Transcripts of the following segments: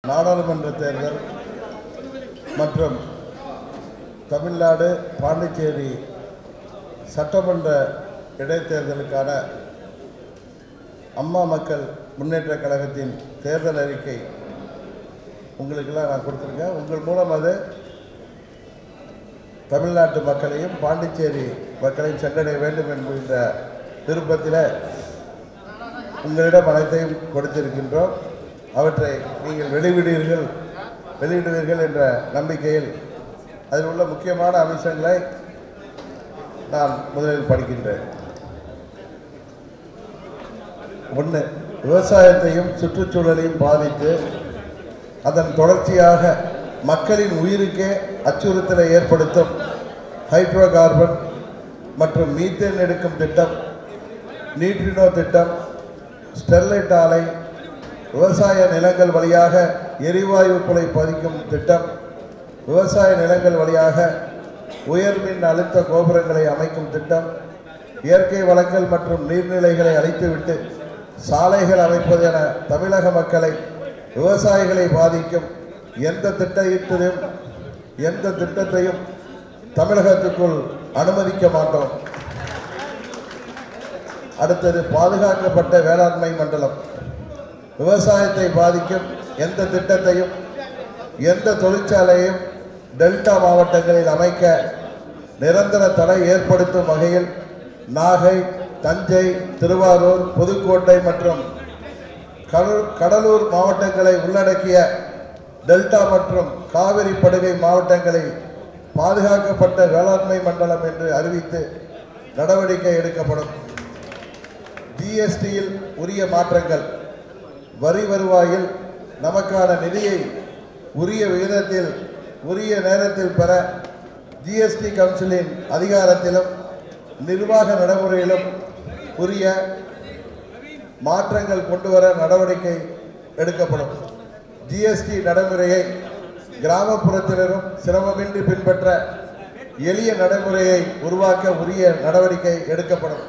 நாடாளுமன்ற தேர்தல் மற்றும் தமிழ்நாடு பாண்டிச்சேரி சட்டமன்ற இடைத்தேர்தலுக்கான அம்மா மக்கள் முன்னேற்ற கழகத்தின் தேர்தல் அறிக்கை உங்களுக்கெல்லாம் நான் கொடுத்துருக்கேன். உங்கள் மூலம் அது தமிழ்நாட்டு மக்களையும் பாண்டிச்சேரி மக்களையும் சென்றடைய வேண்டும் என்கின்ற விருப்பத்தில் உங்களிடம் அனைத்தையும் கொடுத்திருக்கின்றோம். அவற்றை நீங்கள் வெளியிடுவீர்கள் என்ற நம்பிக்கையில் அதில் உள்ள முக்கியமான அம்சங்களை நான் முதலில் படிக்கின்றேன். 1. விவசாயத்தையும் சுற்றுச்சூழலையும் பாதித்து அதன் தொடர்ச்சியாக மக்களின் உயிருக்கே அச்சுறுத்தலை ஏற்படுத்தும் ஹைட்ரோ கார்பன் மற்றும் மீத்தேன் எடுக்கும் திட்டம், நியூட்ரினோ திட்டம், ஸ்டெர்லைட் ஆலை, விவசாய நிலங்கள் வழியாக எரிவாயு குலை பதிக்கும் திட்டம், விவசாய நிலங்கள் வழியாக உயர்மின் அழுத்த கோபுரங்களை அமைக்கும் திட்டம், இயற்கை வளங்கள் மற்றும் நீர்நிலைகளை அழித்துவிட்டு சாலைகள் அமைப்பது என தமிழக மக்களை விவசாயிகளை பாதிக்கும் எந்த திட்டத்தையும் தமிழகத்துக்குள் அனுமதிக்க மாட்டோம். அடுத்தது பாதுகாக்கப்பட்ட வேளாண்மை மண்டலம். விவசாயத்தை பாதிக்கும் எந்த திட்டத்தையும் எந்த தொழிற்சாலையும் டெல்டா மாவட்டங்களில் அமைக்க நிரந்தர தடை ஏற்படுத்தும் வகையில் நாகை, தஞ்சை, திருவாரூர், புதுக்கோட்டை மற்றும் கடலூர் மாவட்டங்களை உள்ளடக்கிய டெல்டா மற்றும் காவிரி படுகை மாவட்டங்களை பாதுகாக்கப்பட்ட வேளாண்மை மண்டலம் என்று அறிவித்து நடவடிக்கை எடுக்கப்படும். ஜிஎஸ்டியில் உரிய மாற்றங்கள். வரி வருவாயில் நமக்கான நிதியை உரிய விகிதத்தில் உரிய நேரத்தில் பெற ஜிஎஸ்டி கவுன்சிலின் அதிகாரத்திலும் நிர்வாக நடைமுறையிலும் உரிய மாற்றங்கள் கொண்டுவர நடவடிக்கை எடுக்கப்படும். ஜிஎஸ்டி நடைமுறையை கிராமப்புறத்தினரும் சிரமமின்றி பின்பற்ற எளிய நடைமுறையை உருவாக்க உரிய நடவடிக்கை எடுக்கப்படும்.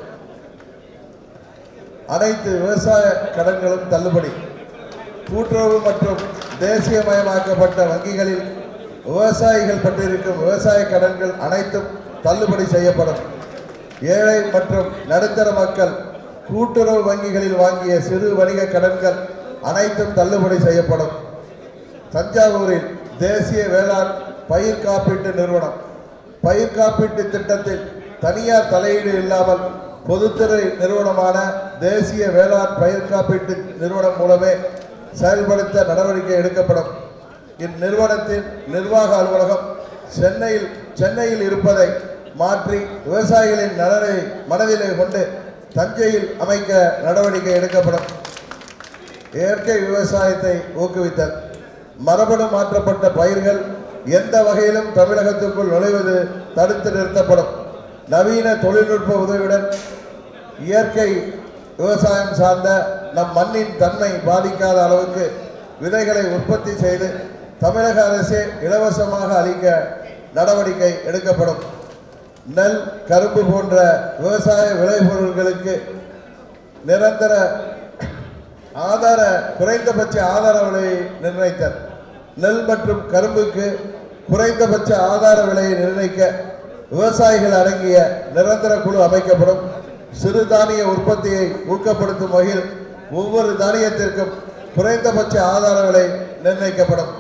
அனைத்து விவசாய கடன்களும் தள்ளுபடி. கூட்டுறவு மற்றும் தேசியமயமாக்கப்பட்ட வங்கிகளில் விவசாயிகள் பெற்றிருக்கும் விவசாய கடன்கள் அனைத்தும் தள்ளுபடி செய்யப்படும். ஏழை மற்றும் நடுத்தர மக்கள் கூட்டுறவு வங்கிகளில் வாங்கிய சிறு வணிக கடன்கள் அனைத்தும் தள்ளுபடி செய்யப்படும். தஞ்சாவூரில் தேசிய வேளாண் பயிர் காப்பீட்டு நிறுவனம் பயிர் காப்பீட்டு திட்டத்தில் தனியார் தலையீடு இல்லாமல் பொதுத்துறை நிறுவனமான தேசிய வேளாண் பயிர் காப்பீட்டு நிறுவனம் மூலமே செயல்படுத்த நடவடிக்கை எடுக்கப்படும். இந்நிறுவனத்தின் நிர்வாக அலுவலகம் சென்னையில் இருப்பதை மாற்றி விவசாயிகளின் நலனை மனதிலே கொண்டு தஞ்சையில் அமைக்க நடவடிக்கை எடுக்கப்படும். இயற்கை விவசாயத்தை ஊக்குவித்தல். மரபணு மாற்றப்பட்ட பயிர்கள் எந்த வகையிலும் தமிழகத்துக்குள் நுழைவது தடுத்து நிறுத்தப்படும். நவீன தொழில்நுட்ப உதவியுடன் இயற்கை விவசாயம் சார்ந்த நம் மண்ணின் தன்மை பாதிக்காத அளவுக்கு விதைகளை உற்பத்தி செய்து தமிழக அரசே இலவசமாக அளிக்க நடவடிக்கை எடுக்கப்படும். நெல், கரும்பு போன்ற விவசாய விளைபொருட்களுக்கு நிரந்தர குறைந்தபட்ச ஆதார விலையை நிர்ணயித்தல். நெல் மற்றும் கரும்புக்கு குறைந்தபட்ச ஆதார விலையை நிர்ணயிக்க விவசாயிகள் அடங்கிய நிரந்தர குழு அமைக்கப்படும். சிறுதானிய உற்பத்தியை ஊக்கப்படுத்தும் வகையில் ஒவ்வொரு தானியத்திற்கும் குறைந்தபட்ச ஆதார விலை நிர்ணயிக்கப்படும்.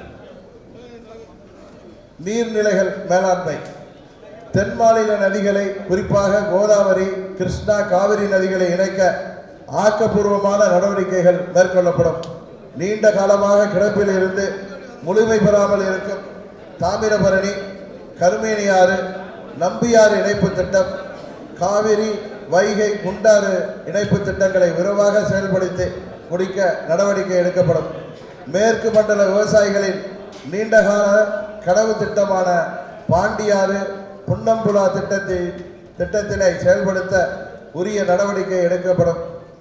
நீர்நிலைகள் மேலாண்மை. தென் மாநில நதிகளை குறிப்பாக கோதாவரி, கிருஷ்ணா, காவிரி நதிகளை இணைக்க ஆக்கப்பூர்வமான நடவடிக்கைகள் மேற்கொள்ளப்படும். நீண்ட காலமாக கிடப்பில் இருந்து முழுமை பெறாமல் இருக்கும் தாமிரபரணி, கருமேனியாறு, நம்பியாறு இணைப்பு திட்டம், காவிரி, வைகை, குண்டாறு இணைப்பு திட்டங்களை விரைவாக செயல்படுத்தி முடிக்க நடவடிக்கை எடுக்கப்படும். மேற்கு மண்டல விவசாயிகளின் நீண்டகால கனவு திட்டமான பாண்டியாறு, புன்னம்புலா திட்டத்தினை செயல்படுத்த உரிய நடவடிக்கை எடுக்கப்படும்.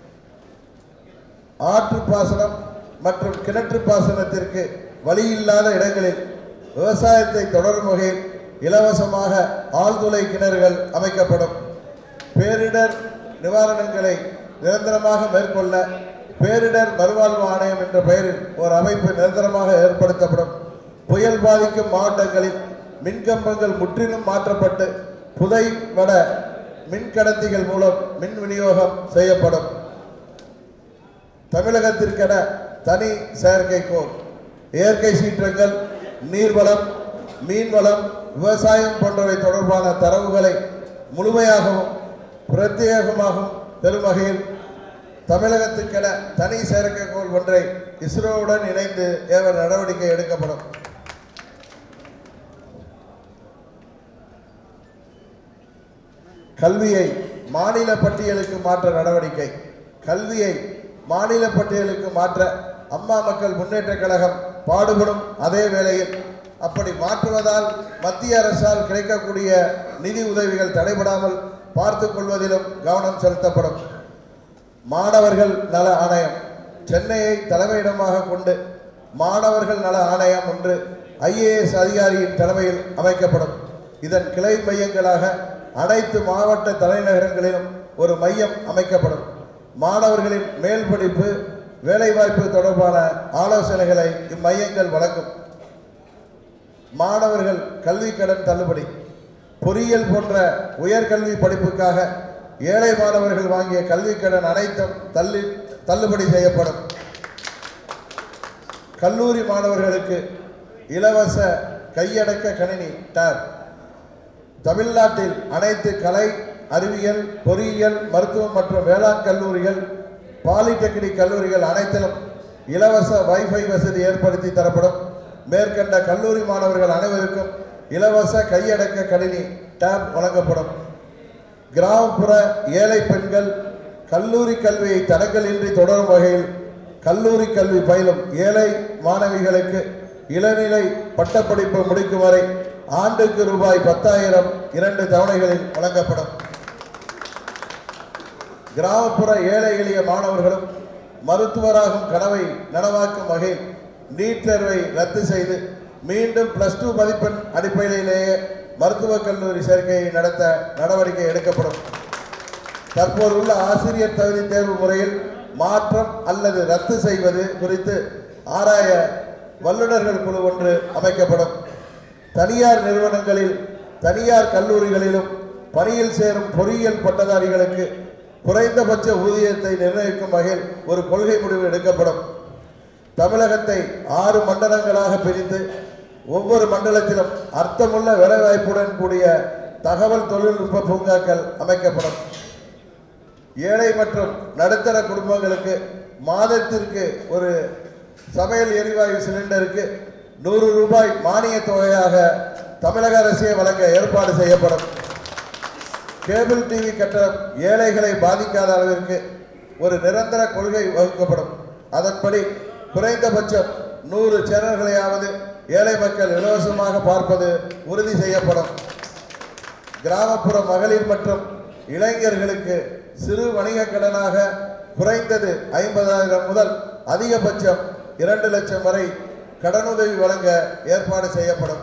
ஆற்று பாசனம் மற்றும் கிணற்று பாசனத்திற்கு வழியில்லாத இடங்களில் விவசாயத்தை தொடரும் வகையில் இலவசமாக ஆழ்துளை கிணறுகள் அமைக்கப்படும். பேரிடர் நிவாரணங்களை நிரந்தரமாக மேற்கொள்ள பேரிடர் மறுவாழ்வு ஆணையம் என்ற பெயரில் ஒரு அமைப்பு நிரந்தரமாக ஏற்படுத்தப்படும். புயல் பாதிக்கும் மாவட்டங்களில் மின்கம்பங்கள் முற்றிலும் மாற்றப்பட்டு புதைவட மின்கடத்திகள் மூலம் மின் விநியோகம் செய்யப்படும். தமிழகத்திற்கென தனி செயற்கைக்கோள், இயற்கை சீற்றங்கள், நீர்வளம், மீன்வளம், விவசாயம் போன்றவை தொடர்பான தரவுகளை முழுமையாகவும் பிரத்யேகமாகவும் பெறும் வகையில் தமிழகத்திற்கென தனி செயற்கைக்கோள் ஒன்றை இஸ்ரோவுடன் இணைந்து ஏவ நடவடிக்கை எடுக்கப்படும். கல்வியை மாநில பட்டியலுக்கு மாற்ற நடவடிக்கை. கல்வியை மாநில பட்டியலுக்கு மாற்ற அம்மா மக்கள் முன்னேற்ற கழகம் பாடுபடும். அதே வேளையில் அப்படி மாற்றுவதால் மத்திய அரசால் கிடைக்கக்கூடிய நிதி உதவிகள் தடைபடாமல் பார்த்துக் கொள்வதிலும் கவனம் செலுத்தப்படும். மாணவர்கள் நல ஆணையம், சென்னையை தலைமையிடமாக கொண்டு மாணவர்கள் நல ஆணையம் ஒன்று IAS அதிகாரியின் தலைமையில் அமைக்கப்படும். இதன் கிளை மையங்களாக அனைத்து மாவட்ட தலைநகரங்களிலும் ஒரு மையம் அமைக்கப்படும். மாணவர்களின் மேல் படிப்பு, வேலைவாய்ப்பு தொடர்பான ஆலோசனைகளை இம்மையங்கள் வழங்கும். மாணவர்கள் கல்வி கடன் தள்ளுபடி, பொறியியல் போன்ற உயர்கல்வி படிப்புக்காக ஏழை மாணவர்கள் வாங்கிய கல்வி கடன் அனைத்தும் தள்ளுபடி செய்யப்படும். கல்லூரி மாணவர்களுக்கு இலவச கையடக்க கணினி டேப். தமிழ்நாட்டில் அனைத்து கலை, அறிவியல், பொறியியல், மருத்துவம் மற்றும் வேளாண் கல்லூரிகள், பாலிடெக்னிக் கல்லூரிகள் அனைத்திலும் இலவச வைஃபை வசதி ஏற்படுத்தி தரப்படும். மேற்கண்ட கல்லூரி மாணவர்கள் அனைவருக்கும் இலவச கையடக்க கணினி டேப் வழங்கப்படும். கிராமப்புற ஏழை பெண்கள் கல்லூரி கல்வியை தடங்கலின்றி தொடரும் வகையில் கல்லூரி கல்வி பயிலும் ஏழை மாணவிகளுக்கு இளநிலை பட்டப்படிப்பு முடிக்கும் வரை ஆண்டுக்கு ரூபாய் 10,000 2 தவணைகளில் வழங்கப்படும். கிராமப்புற ஏழை எளிய மாணவர்களும் மருத்துவராகும் கனவை நனவாக்கும் வகையில் நீட் தேர்வை ரத்து செய்து மீண்டும் +2 மதிப்பெண் அடிப்படையிலேயே மருத்துவக் கல்லூரி சேர்க்கையை நடத்த நடவடிக்கை எடுக்கப்படும். தற்போதுள்ள ஆசிரியர் தகுதி தேர்வு முறையில் மாற்றம் அல்லது ரத்து செய்வது குறித்து ஆராய வல்லுநர்கள் குழு ஒன்று அமைக்கப்படும். தனியார் நிறுவனங்களில், தனியார் கல்லூரிகளிலும் பணியில் சேரும் பொறியியல் பட்டதாரிகளுக்கு குறைந்தபட்ச ஊதியத்தை நிர்ணயிக்கும் வகையில் ஒரு கொள்கை முடிவு எடுக்கப்படும். தமிழகத்தை 6 மண்டலங்களாக பிரித்து ஒவ்வொரு மண்டலத்திலும் அர்த்தமுள்ள வேலைவாய்ப்புடன் கூடிய தகவல் தொழில்நுட்ப பூங்காக்கள் அமைக்கப்படும். ஏழை மற்றும் நடுத்தர குடும்பங்களுக்கு மாதத்திற்கு ஒரு சமையல் எரிவாயு சிலிண்டருக்கு 100 ரூபாய் மானிய தொகையாக தமிழக அரசே வழங்க ஏற்பாடு செய்யப்படும். கேபிள் டிவி கட்டணம் ஏழைகளை பாதிக்காத அளவிற்கு ஒரு நிரந்தர கொள்கை வகுக்கப்படும். அதன்படி குறைந்தபட்சம் 100 சேனல்களையாவது ஏழை மக்கள் இலவசமாக பார்ப்பது உறுதி செய்யப்படும். கிராமப்புற மகளிர் மற்றும் இளைஞர்களுக்கு சிறு வணிக கடனாக குறைந்தது 50,000 முதல் அதிகபட்சம் 2 லட்சம் வரை கடனுதவி வழங்க ஏற்பாடு செய்யப்படும்.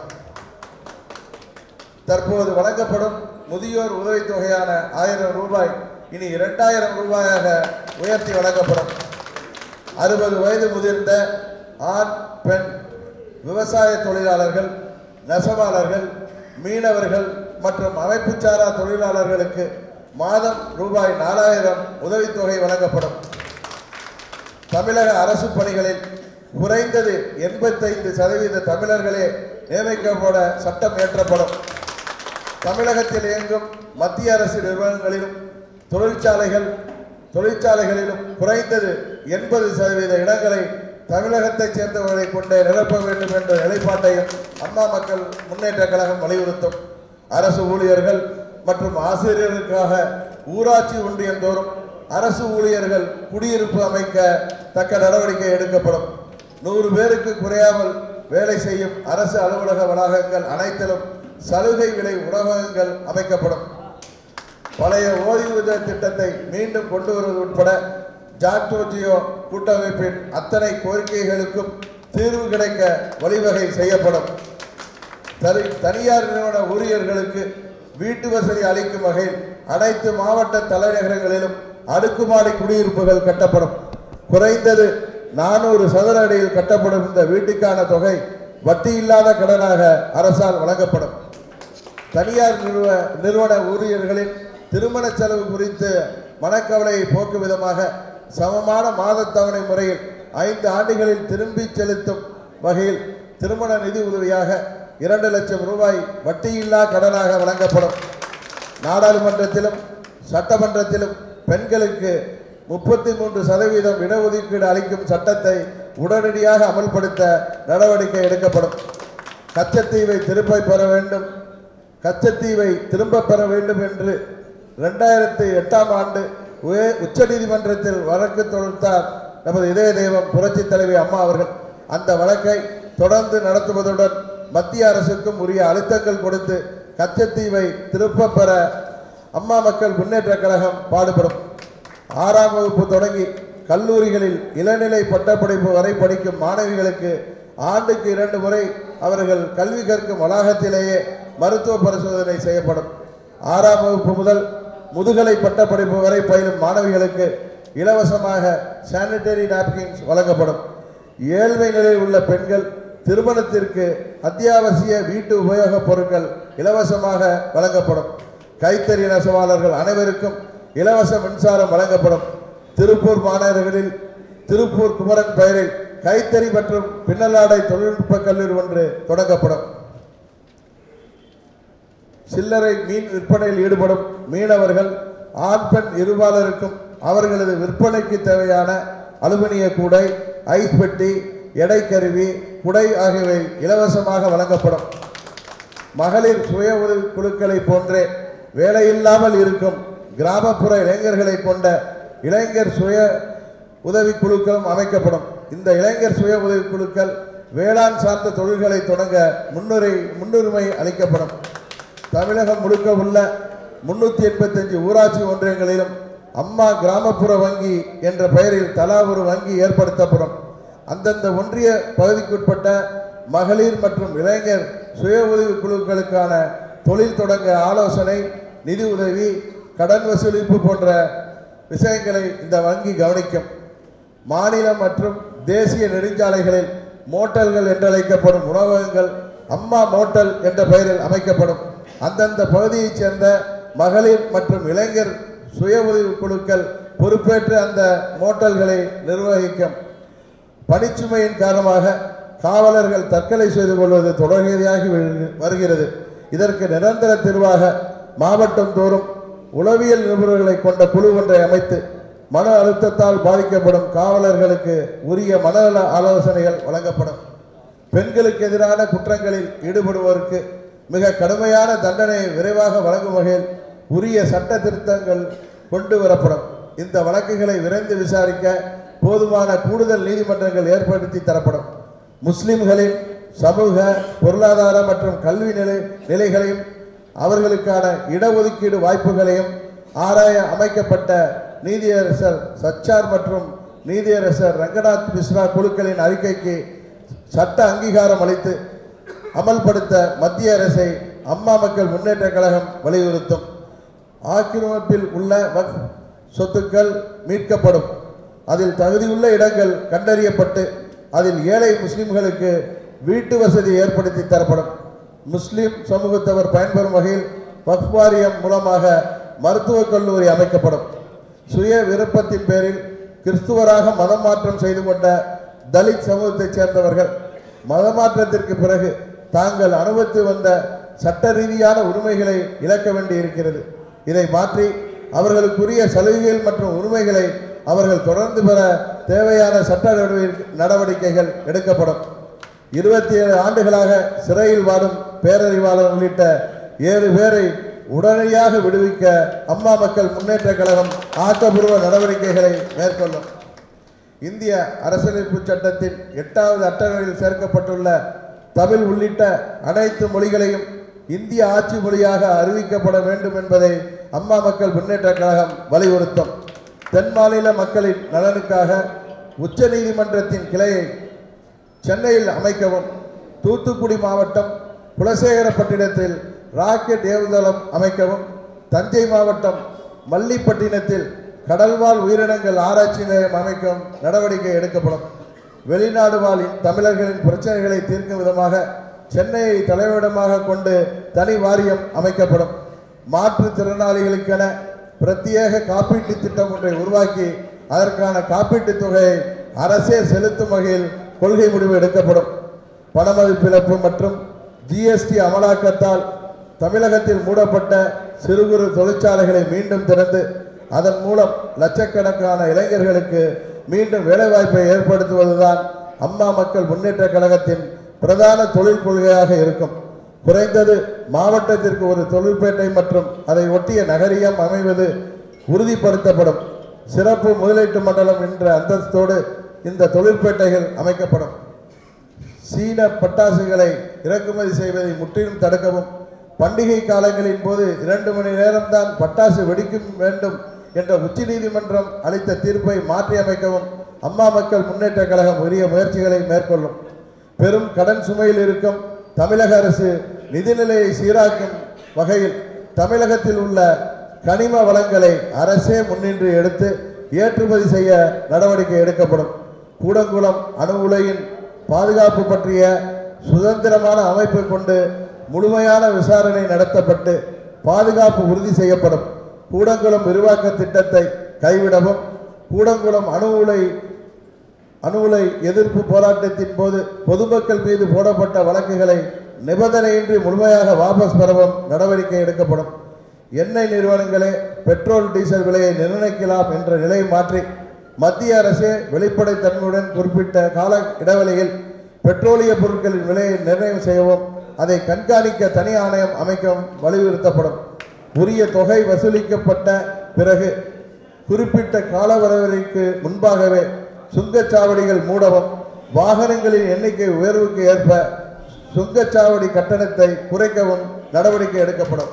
தற்போது வழங்கப்படும் முதியோர் உதவித்தொகையான 1000 ரூபாய் இனி 2000 ரூபாயாக உயர்த்தி வழங்கப்படும். 60 வயது முதிர்ந்த ஆண், பெண், விவசாய தொழிலாளர்கள், நெசவாளர்கள், மீனவர்கள் மற்றும் அமைப்புச்சாரா தொழிலாளர்களுக்கு மாதம் ரூபாய் 4000 உதவித்தொகை வழங்கப்படும். தமிழக அரசு பணிகளில் குறைந்தது 85% தமிழர்களே நியமிக்கப்பட சட்டம் இயற்றப்படும். தமிழகத்தில் இயங்கும் மத்திய அரசு நிறுவனங்களிலும் தொழிற்சாலைகளிலும் குறைந்தது 80% இடங்களை தமிழகத்தைச் சேர்ந்தவர்களை கொண்டே நிரப்ப வேண்டும் என்ற நிலைப்பாட்டையும் அம்மா மக்கள் முன்னேற்ற கழகம் வலியுறுத்தும். அரசு ஊழியர்கள் மற்றும் ஆசிரியர்களுக்காக ஊராட்சி ஒன்றியம் தோறும் அரசு ஊழியர்கள் குடியிருப்பு அமைக்க தக்க நடவடிக்கை எடுக்கப்படும். 100 பேருக்கு குறையாமல் வேலை செய்யும் அரசு அலுவலக வளாகங்கள் அனைத்திலும் சலுகை விலை உணவகங்கள் அமைக்கப்படும். பழைய ஓய்வூதிய திட்டத்தை மீண்டும் கொண்டு வருவது உட்பட ஜாக்டோஜியோ கூட்டமைப்பின் அத்தனை கோரிக்கைகளுக்கும் தீர்வு கிடைக்க வழிவகை செய்யப்படும். தனியார் நிறுவன ஊழியர்களுக்கு வீட்டு வசதி அளிக்கும் வகையில் அனைத்து மாவட்ட தலைநகரங்களிலும் அடுக்குமாடி குடியிருப்புகள் கட்டப்படும். குறைந்தது 400 சதுர அடியில் கட்டப்படும் இந்த வீட்டுக்கான தொகை வட்டி இல்லாத கடனாக அரசால் வழங்கப்படும். தனியார் நிறுவன ஊழியர்களின் திருமண செலவு குறித்து மனக்கவலையை போக்கும் விதமாக சமமான மாத தவணை முறையில் 5 ஆண்டுகளில் திரும்பி செலுத்தும் வகையில் திருமண நிதி உதவியாக 2 லட்சம் ரூபாய் வட்டியில்லா கடனாக வழங்கப்படும். நாடாளுமன்றத்திலும் சட்டமன்றத்திலும் பெண்களுக்கு 33% இடஒதுக்கீடு அளிக்கும் சட்டத்தை உடனடியாக அமல்படுத்த நடவடிக்கை எடுக்கப்படும். கச்சத்தீவை திரும்ப பெற வேண்டும் என்று 2008ஆம் ஆண்டு உச்ச நீதிமன்றத்தில் வழக்கு தொடுத்தார் நமது இதய தெய்வம் புரட்சி தலைவி அம்மா அவர்கள். அந்த வழக்கை தொடர்ந்து நடத்துவதுடன் மத்திய அரசுக்கும் உரிய அழுத்தங்கள் கொடுத்து கச்சத்தீவை திரும்ப பெற அம்மா மக்கள் முன்னேற்ற கழகம் பாடுபடும். 6ஆம் வகுப்பு தொடங்கி கல்லூரிகளில் இளநிலை பட்டப்படிப்பு வரை படிக்கும் மாணவிகளுக்கு ஆண்டுக்கு 2 முறை அவர்கள் கல்வி கற்கும் வளாகத்திலேயே மருத்துவ பரிசோதனை செய்யப்படும். 6ஆம் வகுப்பு முதல் முதுகலை பட்டப்படிப்பு வரை பயிலும் மாணவிகளுக்கு இலவசமாக சானிட்டரி நாப்கின்ஸ் வழங்கப்படும். ஏழ்மை நிலையில் உள்ள பெண்கள் திருமணத்திற்கு அத்தியாவசிய வீட்டு உபயோகப் பொருட்கள் இலவசமாக வழங்கப்படும். கைத்தறி நெசவாளர்கள் அனைவருக்கும் இலவச மின்சாரம் வழங்கப்படும். திருப்பூர் மாநகரில் திருப்பூர் குமரன் பெயரில் கைத்தறி மற்றும் பின்னலாடை தொழில்நுட்ப கல்லூரி ஒன்று தொடங்கப்படும். சில்லறை மீன் விற்பனையில் ஈடுபடும் மீனவர்கள் ஆண் பெண் இருபாலருக்கும் அவர்களது விற்பனைக்கு தேவையான அலுமினிய கூடை, ஐஸ் பெட்டி, எடை கருவி, குடை ஆகியவை இலவசமாக வழங்கப்படும். மகளிர் சுய உதவி குழுக்களை போன்றே வேலையில்லாமல் இருக்கும் கிராமப்புற இளைஞர்களை கொண்ட இளைஞர் சுய உதவி குழுக்களும் அமைக்கப்படும். இந்த இளைஞர் சுய உதவி குழுக்கள் வேளாண் சார்ந்த தொழில்களை தொடங்க முன்னுரிமை அளிக்கப்படும். தமிழகம் முழுக்க உள்ள 385 ஊராட்சி ஒன்றியங்களிலும் அம்மா கிராமப்புற வங்கி என்ற பெயரில் தலா ஒரு வங்கி ஏற்படுத்தப்படும். அந்தந்த ஒன்றிய பகுதிக்குட்பட்ட மகளிர் மற்றும் இளைஞர் சுய உதவி குழுக்களுக்கான தொழில் தொடங்க ஆலோசனை, நிதி உதவி, கடன் வசூலிப்பு போன்ற விஷயங்களை இந்த வங்கி கவனிக்கும். மாநில மற்றும் தேசிய நெடுஞ்சாலைகளில் மோட்டல்கள் என்றழைக்கப்படும் உணவகங்கள் அம்மா மோட்டல் என்ற பெயரில் அமைக்கப்படும். அந்தந்த பகுதியைச் சேர்ந்த மகளிர் மற்றும் இளைஞர் சுய உதவி குழுக்கள் பொறுப்பேற்று அந்த மோட்டல்களை நிர்வகிக்கும். பணிச்சுமையின் காரணமாக காவலர்கள் தற்கொலை செய்து கொள்வது தொடர்கதையாகி வருகிறது. இதற்கு நிரந்தர தீர்வாக மாவட்டம் தோறும் உளவியல் நிபுணர்களை கொண்ட குழு ஒன்றை அமைத்து மன அழுத்தத்தால் பாதிக்கப்படும் காவலர்களுக்கு உரிய மனநல ஆலோசனைகள் வழங்கப்படும். பெண்களுக்கு எதிரான குற்றங்களில் ஈடுபடுவோருக்கு மிக கடுமையான தண்டனையை விரைவாக வழங்கும் வகையில் உரிய சட்ட திருத்தங்கள் கொண்டு வரப்படும். இந்த வழக்குகளை விரைந்து விசாரிக்க போதுமான கூடுதல் நீதிமன்றங்கள் ஏற்படுத்தி தரப்படும். முஸ்லிம்களின் சமூக, பொருளாதார மற்றும் கல்வி நிலைகளையும் அவர்களுக்கான இடஒதுக்கீடு வாய்ப்புகளையும் ஆராய அமைக்கப்பட்ட நீதியரசர் சச்சார் மற்றும் நீதியரசர் ரங்கநாத் மிஸ்ரா குழுக்களின் அறிக்கைக்கு சட்ட அங்கீகாரம் அளித்து அமல்படுத்த மத்திய அரசை அம்மா மக்கள் முன்னேற்ற கழகம் வலியுறுத்தும். ஆக்கிரமிப்பில் உள்ள சொத்துக்கள் மீட்கப்படும். அதில் தகுதியுள்ள இடங்கள் கண்டறியப்பட்டு அதில் ஏழை முஸ்லிம்களுக்கு வீட்டு வசதி ஏற்படுத்தி தரப்படும். முஸ்லிம் சமூகத்தவர் பயன்பெறும் வகையில் வக்ஃப் வாரியம் மூலமாக மருத்துவக் கல்லூரி அமைக்கப்படும். சுய விருப்பத்தின் பேரில் கிறிஸ்துவராக மதம் மாற்றம் செய்து கொண்ட தலித் சமூகத்தைச் சேர்ந்தவர்கள் மதமாற்றத்திற்கு பிறகு தாங்கள் அனுபவித்து வந்த சட்ட ரீதியான உரிமைகளை இழக்க வேண்டி இருக்கிறது. இதை மாற்றி அவர்களுக்குரிய சலுகைகள் மற்றும் உரிமைகளை அவர்கள் தொடர்ந்து பெற தேவையான சட்ட நடவடிக்கைகள் எடுக்கப்படும். 27 ஆண்டுகளாக சிறையில் வாடும் பேரறிவாளர் உள்ளிட்ட 7 பேரை உடனடியாக விடுவிக்க அம்மா மக்கள் முன்னேற்ற கழகம் ஆக்கப்பூர்வ நடவடிக்கைகளை மேற்கொள்ளும். இந்திய அரசியலமைப்பு சட்டத்தின் 8வது அட்டவணையில் சேர்க்கப்பட்டுள்ள தமிழ் உள்ளிட்ட அனைத்து மொழிகளையும் இந்திய ஆட்சி மொழியாக அறிவிக்கப்பட வேண்டும் என்பதை அம்மா மக்கள் முன்னேற்ற கழகம் வலியுறுத்தும். தென் மாநில மக்களின் நலனுக்காக உச்ச நீதிமன்றத்தின் கிளையை சென்னையில் அமைக்கவும், தூத்துக்குடி மாவட்டம் குலசேகரப்பட்டினத்தில் ராக்கெட் ஏவுதளம் அமைக்கவும், தஞ்சை மாவட்டம் மல்லிப்பட்டினத்தில் கடல்வாழ் உயிரினங்கள் ஆராய்ச்சி நிலையம் அமைக்கும் நடவடிக்கை எடுக்கப்படும். வெளிநாடு வாழ் தமிழர்களின் பிரச்சனைகளை தீர்க்கும் விதமாக சென்னையை தலைமையிடமாக கொண்டு தனி வாரியம் அமைக்கப்படும். மாற்றுத்திறனாளிகளுக்கென பிரத்யேக காப்பீட்டு திட்டம் ஒன்றை உருவாக்கி அதற்கான காப்பீட்டுத் தொகையை அரசே செலுத்தும் வகையில் கொள்கை முடிவு எடுக்கப்படும். பணமதிப்பிழப்பு மற்றும் ஜிஎஸ்டி அமலாக்கத்தால் தமிழகத்தில் மூடப்பட்ட சிறு குறு தொழிற்சாலைகளை மீண்டும் திறந்து அதன் மூலம் லட்சக்கணக்கான இளைஞர்களுக்கு மீண்டும் வேலைவாய்ப்பை ஏற்படுத்துவதுதான் அம்மா மக்கள் முன்னேற்ற கழகத்தின் பிரதான தொழில் கொள்கையாக இருக்கும். குறைந்தது மாவட்டத்திற்கு ஒரு தொழிற்பேட்டை மற்றும் அதை ஒட்டிய நகரியம் அமைவது உறுதிப்படுத்தப்படும். சிறப்பு முதலீட்டு மண்டலம் என்ற அந்தஸ்தோடு இந்த தொழிற்பேட்டைகள் அமைக்கப்படும். சீன பட்டாசுகளை இறக்குமதி செய்வதை முற்றிலும் தடுக்கவும், பண்டிகை காலங்களின் போது 2 மணி நேரம்தான் பட்டாசு வெடிக்கும் வேண்டும் என்ற உச்சநீதிமன்றம் அளித்த தீர்ப்பை மாற்றி அமைக்கவும் அம்மா மக்கள் முன்னேற்ற கழகம் உரிய முயற்சிகளை மேற்கொள்ளும். பெரும் கடன் சுமையில் இருக்கும் தமிழக அரசு நிதிநிலையை சீராக்கும் வகையில் தமிழகத்தில் உள்ள கனிம வளங்களை அரசே முன்னின்று எடுத்து ஏற்றுமதி செய்ய நடவடிக்கை எடுக்கப்படும். கூடங்குளம் அணு உலையின் பாதுகாப்பு பற்றிய சுதந்திரமான அமைப்பை கொண்டு முழுமையான விசாரணை நடத்தப்பட்டு பாதுகாப்பு உறுதி செய்யப்படும். கூடங்குளம் விரிவாக்க திட்டத்தை கைவிடவும், கூடங்குளம் அணு உலை எதிர்ப்பு போராட்டத்தின் போது பொதுமக்கள் மீது போடப்பட்ட வழக்குகளை நிபந்தனையின்றி முழுமையாக வாபஸ் பெறவும் நடவடிக்கை எடுக்கப்படும். எண்ணெய் நிறுவனங்களே பெட்ரோல் டீசல் விலையை நிர்ணயிக்கலாம் என்ற நிலையை மாற்றி மத்திய அரசே வெளிப்படைத்தன்மையுடன் குறிப்பிட்ட கால இடைவெளியில் பெட்ரோலிய பொருட்களின் விலையை நிர்ணயம் செய்யவும் அதை கண்காணிக்க தனி ஆணையம் அமைக்கவும் வலியுறுத்தப்படும். உரிய தொகை வசூலிக்கப்பட்ட பிறகு குறிப்பிட்ட கால வரையறைக்கு முன்பாகவே சுங்கச்சாவடிகள் மூடவும், வாகனங்களின் எண்ணிக்கை உயர்வுக்கு ஏற்ப சுங்கச்சாவடி கட்டணத்தை குறைக்கவும் நடவடிக்கை எடுக்கப்படும்.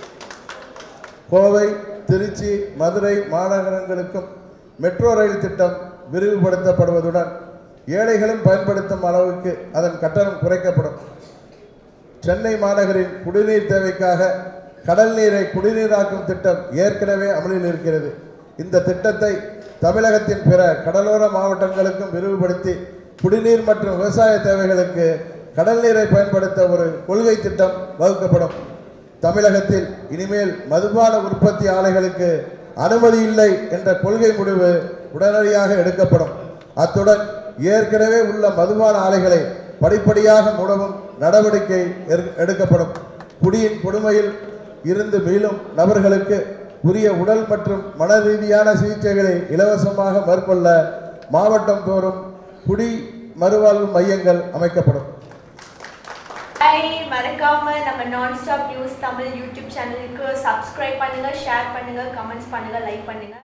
கோவை, திருச்சி, மதுரை மாநகரங்களுக்கும் மெட்ரோ ரயில் திட்டம் விரிவுபடுத்தப்படுவதுடன் ஏழைகளும் பயன்படுத்தும் அளவுக்கு அதன் கட்டணம் குறைக்கப்படும். சென்னை மாநகரின் குடிநீர் தேவைக்காக கடல் நீரை குடிநீராக்கும் திட்டம் ஏற்கனவே அமலில் இருக்கிறது. இந்த திட்டத்தை தமிழகத்தின் பிற கடலோர மாவட்டங்களுக்கும் விரிவுபடுத்தி குடிநீர் மற்றும் விவசாய தேவைகளுக்கு கடல் நீரை பயன்படுத்த ஒரு கொள்கை திட்டம் வகுக்கப்படும். தமிழகத்தில் இனிமேல் மதுபான உற்பத்தி ஆலைகளுக்கு அனுமதி இல்லை என்ற கொள்கை முடிவு உடனடியாக எடுக்கப்படும். அத்துடன் ஏற்கனவே உள்ள மதுபான ஆலைகளை படிப்படியாக மூடவும் நடவடிக்கை எடுக்கப்படும். குடியின் கொடுமையில் இருந்து மீளும் நபர்களுக்கு உரிய உடல் மற்றும் மன ரீதியான சிகிச்சைகளை இலவசமாக மேற்கொள்ள மாவட்டம் தோறும் குடி மறுவாழ்வு மையங்கள் அமைக்கப்படும். மறக்காம நம்ம non stop news Tamil YouTube சேனலுக்கு சப்ஸ்கிரைப் பண்ணுங்க, ஷேர் பண்ணுங்க, கமெண்ட்ஸ் பண்ணுங்க, லைக் பண்ணுங்க.